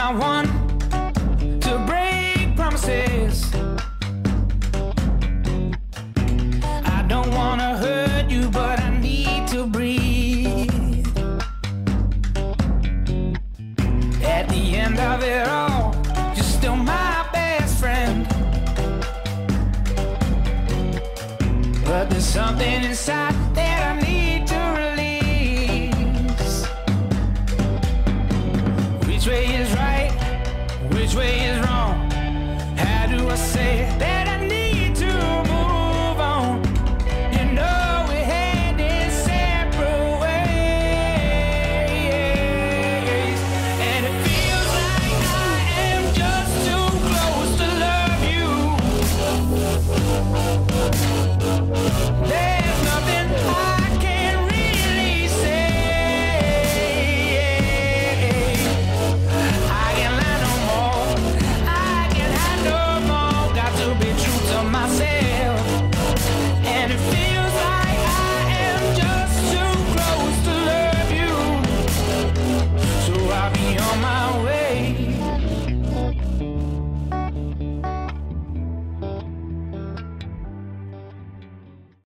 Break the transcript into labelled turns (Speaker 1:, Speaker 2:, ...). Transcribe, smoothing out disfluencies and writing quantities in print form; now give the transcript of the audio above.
Speaker 1: not one to break promises. I don't wanna hurt you, but I need to breathe. At the end of it all, you're still my best friend. But there's something inside that I need to release. Which way is right? Which way is wrong? How do I say it?